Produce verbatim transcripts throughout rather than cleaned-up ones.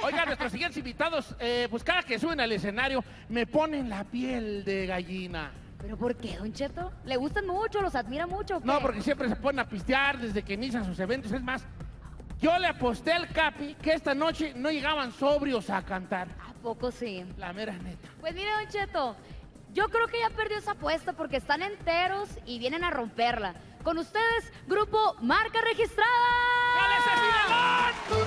Oiga, nuestros siguientes invitados, eh, pues cada que suben al escenario, me ponen la piel de gallina. ¿Pero por qué, Don Cheto? ¿Le gustan mucho? ¿Los admira mucho? ¿O qué? No, porque siempre se ponen a pistear desde que inician sus eventos. Es más, yo le aposté al Capi que esta noche no llegaban sobrios a cantar. ¿A poco sí? La mera neta. Pues mire, Don Cheto, yo creo que ya perdió esa apuesta porque están enteros y vienen a romperla. Con ustedes, Grupo Marca Registrada. ¡Dale ese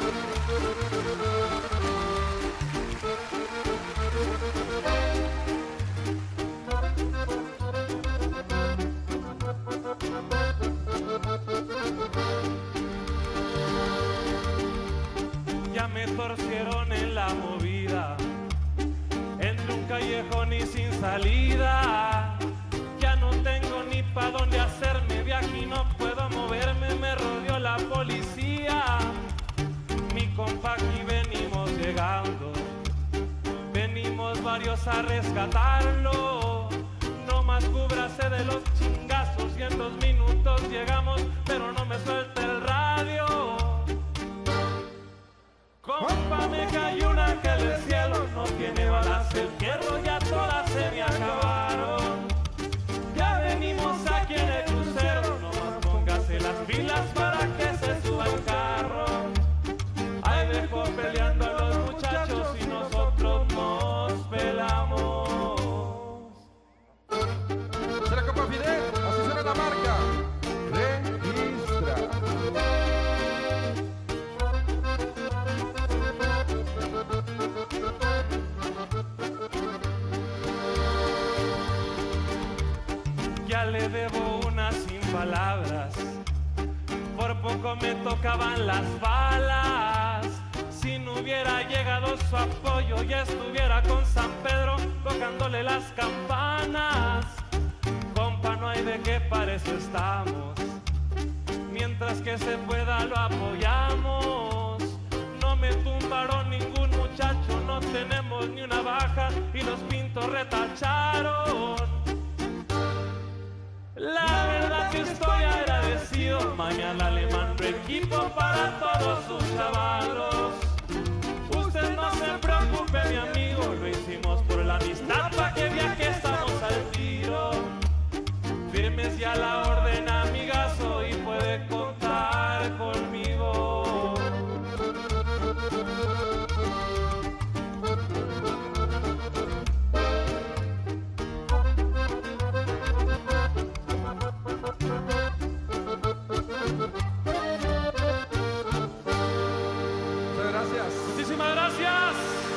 Ya me torcieron en la movida, entre un callejón y sin salida. Ya no tengo ni pa' dónde hacerme, de aquí no puedo moverme, me rodeó la policía. Mi compa, aquí venimos llegando, venimos varios a rescatarlo. No más cúbrase de los chingazos y en dos minutos llegamos, pero no me suelte el radio. Compa, me cayó un ángel del cielo, no tiene balas el fierro, ya todas se me acabaron. Ya venimos aquí en el crucero, nomás póngase las pilas para que se suba el carro. Ahí dejó peleando a los muchachos y nosotros nos pelamos. ¿Será compa Fidel? Así suena la marca. Registra. Ya le debo una sin palabras, por poco me tocaban las balas. Si no hubiera llegado su apoyo, ya estuviera con San Pedro tocándole las campanas. Compa, no hay de qué, para eso estamos, mientras que se pueda lo apoyamos. No me tumbaron ningún muchacho, no tenemos ni una baja y los pintos retacharon. La verdad que estoy agradecido, mañana le mando equipo para todos sus chavalos. Usted no se preocupe, mi amigo, lo hicimos por la amistad, pa' que vea que estamos al tiro. Firmes ya la orden, amigazo, y puede contar conmigo. Muchísimas gracias.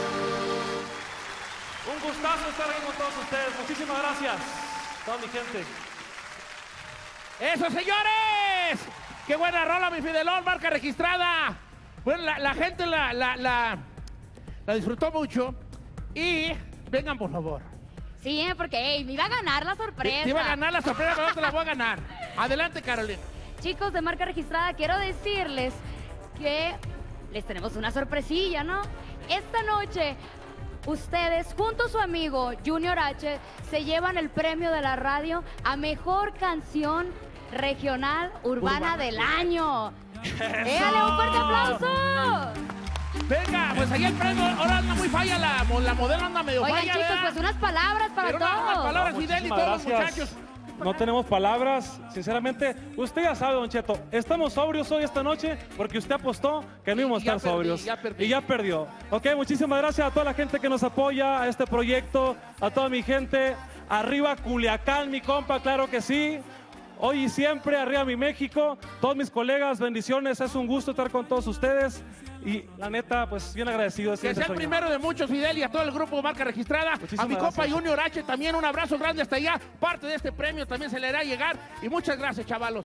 Un gustazo estar aquí con todos ustedes. Muchísimas gracias, toda mi gente. ¡Eso, señores! ¡Qué buena rola, mi Fidelón! Marca Registrada. Bueno, la, la gente la, la, la, la disfrutó mucho. Y vengan, por favor. Sí, ¿eh? Porque hey, me iba a ganar la sorpresa. Te iba a ganar la sorpresa, pero no te la voy a ganar. Adelante, Carolina. Chicos de Marca Registrada, quiero decirles que les tenemos una sorpresilla, ¿no? Esta noche, ustedes, junto a su amigo Junior H, se llevan el premio de la radio a Mejor Canción Regional Urbana, Urbana. del Año. ¡Éale, un fuerte aplauso! Venga, pues ahí el premio, ahora anda muy falla, la, la modelo anda medio Oigan, falla, chicos, ¿verdad? pues unas palabras para Pero todos. Una, unas palabras, No, Fidel y muchísimas todos los gracias. muchachos. No tenemos palabras, sinceramente. Usted ya sabe, Don Cheto, estamos sobrios hoy esta noche porque usted apostó que no íbamos a Y ya estar perdí, sobrios. ya perdí. Y ya perdió. Ok, muchísimas gracias a toda la gente que nos apoya a este proyecto, a toda mi gente. Arriba Culiacán, mi compa, claro que sí. Hoy y siempre, arriba mi México. Todos mis colegas, bendiciones. Es un gusto estar con todos ustedes. Y la neta, pues bien agradecido. de Que este sea el sueño. primero de muchos, Fidel, y a todo el grupo Marca Registrada. Muchísimas a mi compa gracias. Junior H también un abrazo grande hasta allá. Parte de este premio también se le hará llegar. Y muchas gracias, chavalos.